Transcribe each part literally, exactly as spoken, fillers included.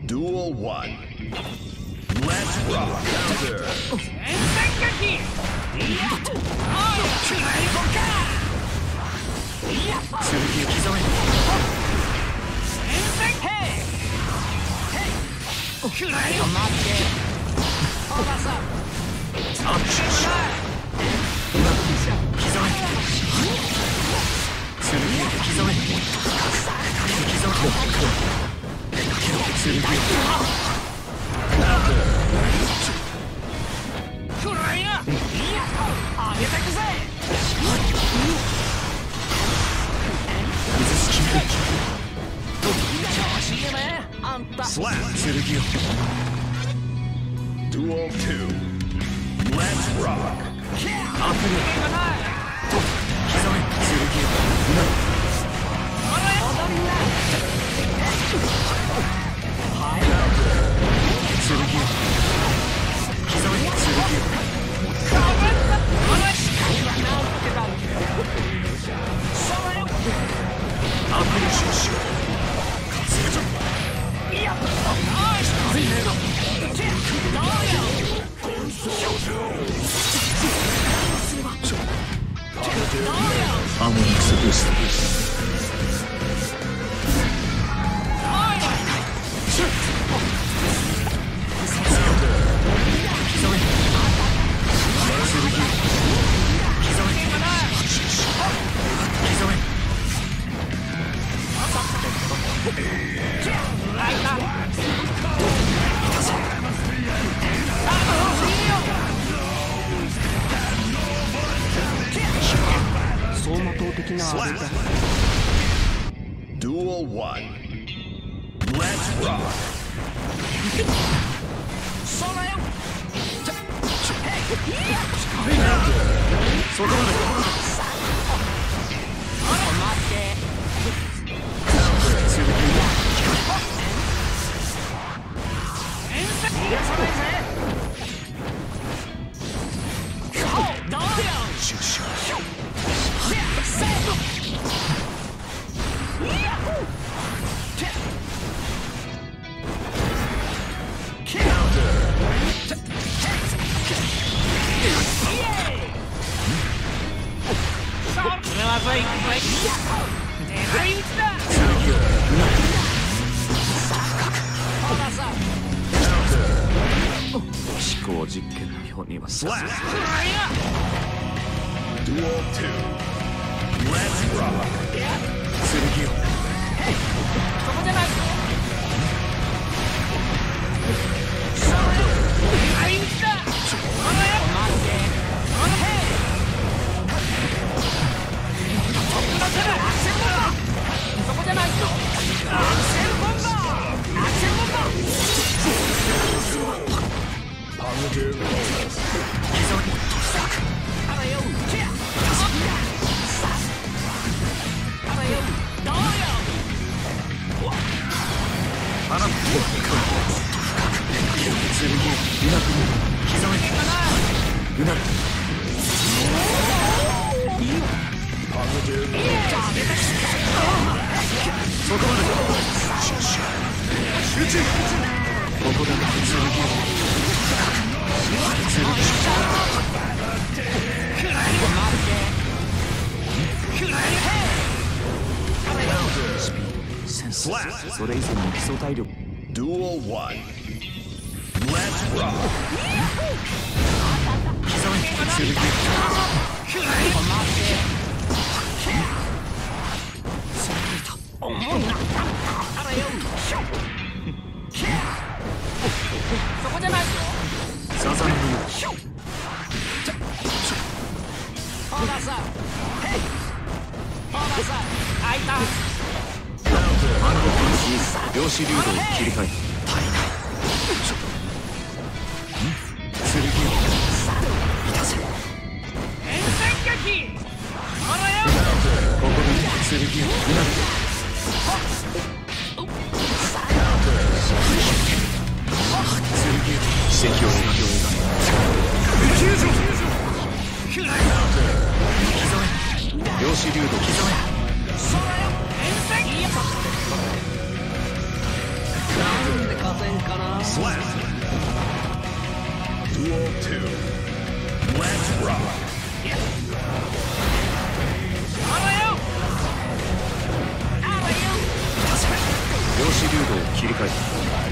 Duel one. Let's rock. Counter. Slap. Duel two. Let's rock. Slap. Duel one. Let's rock. Slap. Duel two. Let's rock. Slap. Duel one. Let's rock. Slap. Duel two. Let's rock. 量子流動を切り替えた。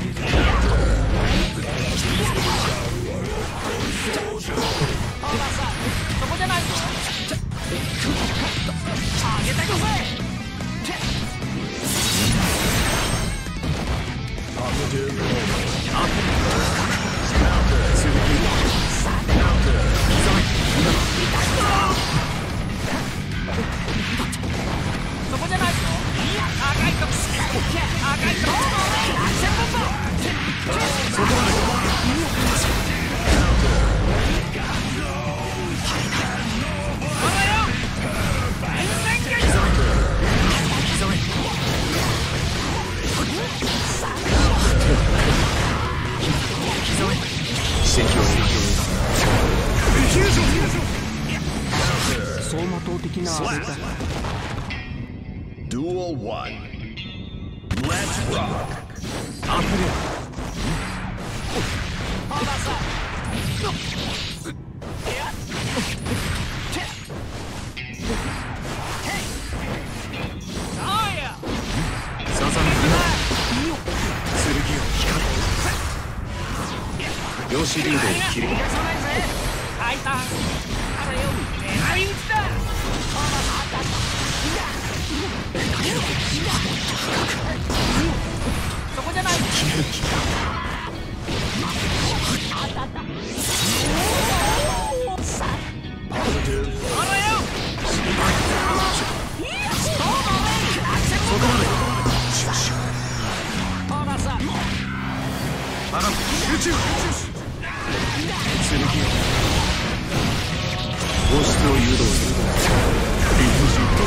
そこじゃないぞ。上げてこせ。そこじゃないぞ。赤いとこ。赤いとこ。そこまで。走馬灯的なあれだ。 Duel one. Let's rock. あふれ。 量子流動を切り替えた。 開いた。あれよ、狙い撃ちだ。そこじゃない。 放出を誘導する。リフジット。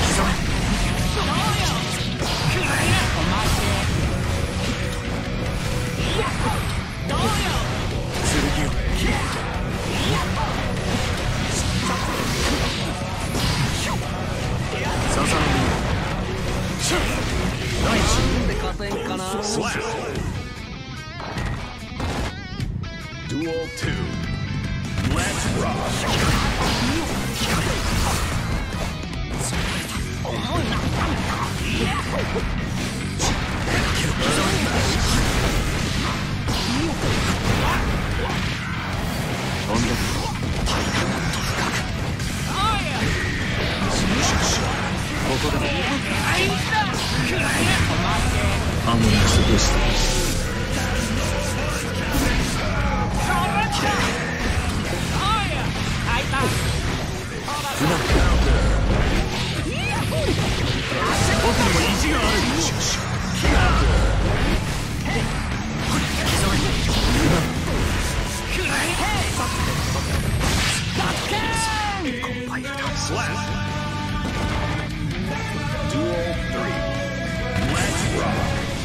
Slap. Duel two. Let's rock. アモナスでした。 僕にも意地がある。 Slap. Duel three. Let's rock.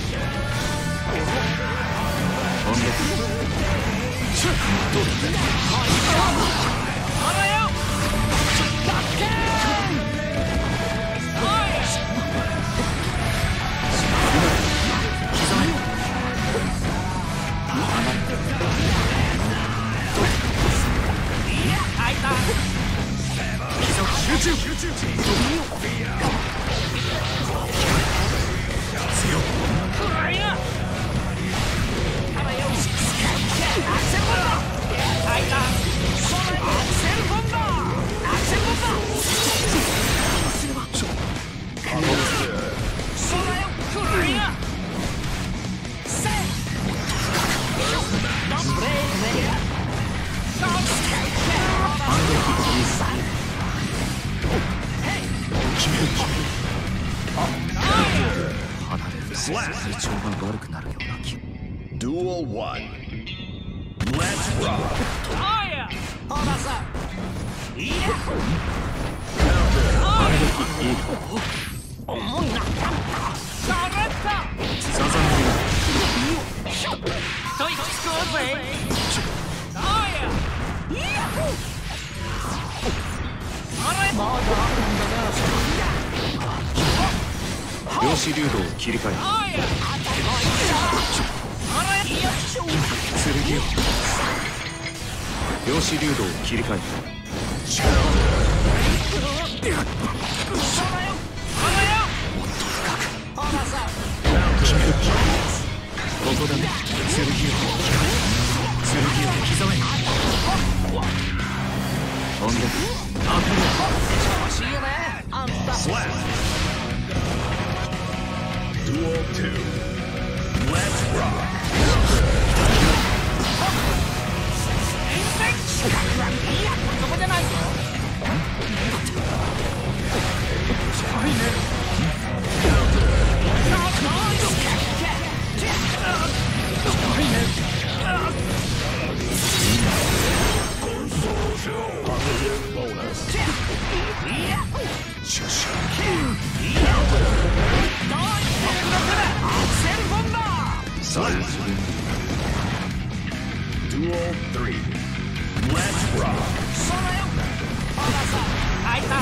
体調が悪くなるような気。 Duel one. Let's rock. 重いな。下がった。 サザン一息つこうぜ。あや。あれ。まだあるんだな。 量子流動を切り替えた。 あや。あれ。 剣を量子流動を切り替えた。ここだね。剣を剣を刻め。飛んで当たる。 Slap. Duel two. Let's rock. そこじゃないぞ。 Slap. Duel three. Let's rock. 開いた。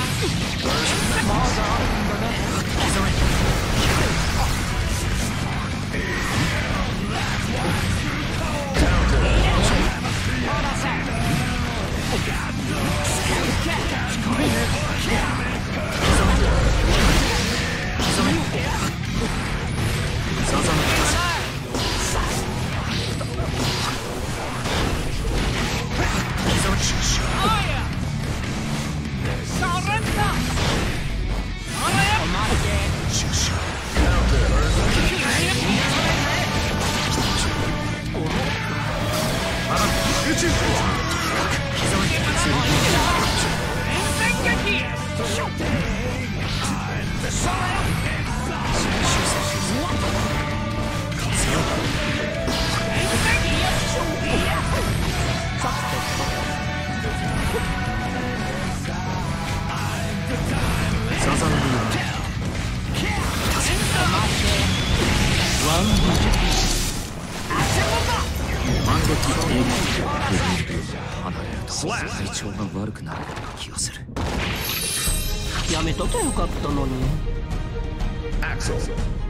体調が悪くなるような気がする。 やめとけよかったのに。 Axel.